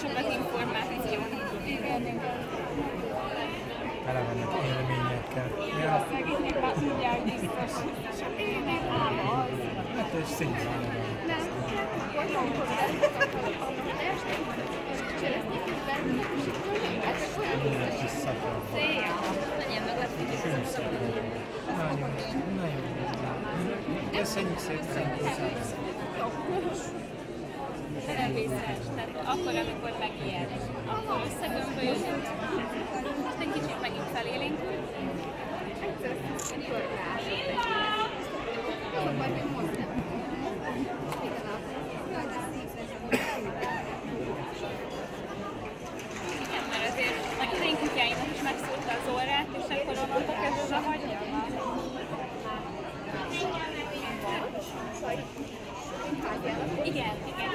sokat információ. Igen. Tele vannak élményekkel. Ja. Szegények azt mondják biztos. Én az. Hát ez színván van. Minden kis szakad. Nagyon. Köszönjük szépen. Terepészes, tehát akkor, amikor megijed, akkor összegömbölyödött, most egy kicsit megint felélénkült. Igen, mert azért az én kutyáimnak is megszúrta az orrát, és akkor onnantól kezdve hagyja. Igen,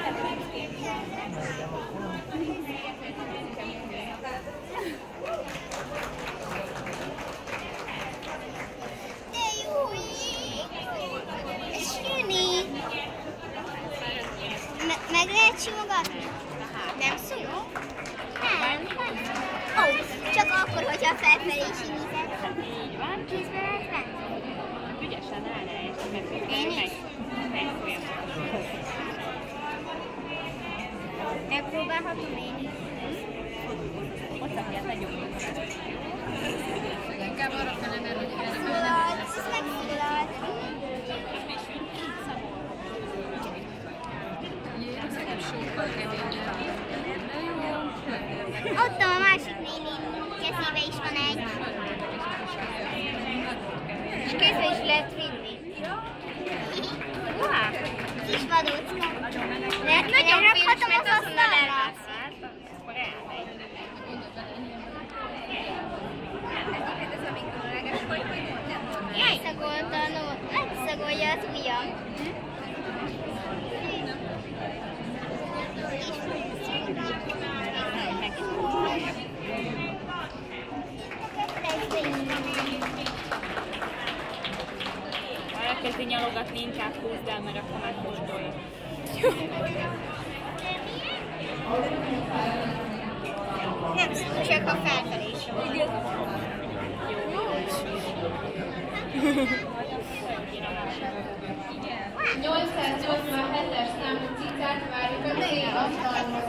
De jó Süni! Meg lehet simogatni? Nem szól? Nem. Ó, csak akkor, hogyha felfelé simíted. így van. Kézbe lehet venni? Ügyesen állna, és Én is. Megpróbálhatom én is. Ott apját legyújtani. Inkább arra fele, mert hogy erre Szólalt, ez megszólalt. nekem sokkal keményebb. De jó. Ott a másik néni kezébe is van egy. És kézbe is lehet vinni. Kis vadócka. Nagyon rakhatom az asztalra. Akkor elmegy. Megszagolja az ujjam. Arra kezdi nyalogatni, inkább húzd el, mert akkor megkóstolja. Nem szól, csak a felfelé is van. 887-es számú cicát várjuk a dél asztalhoz.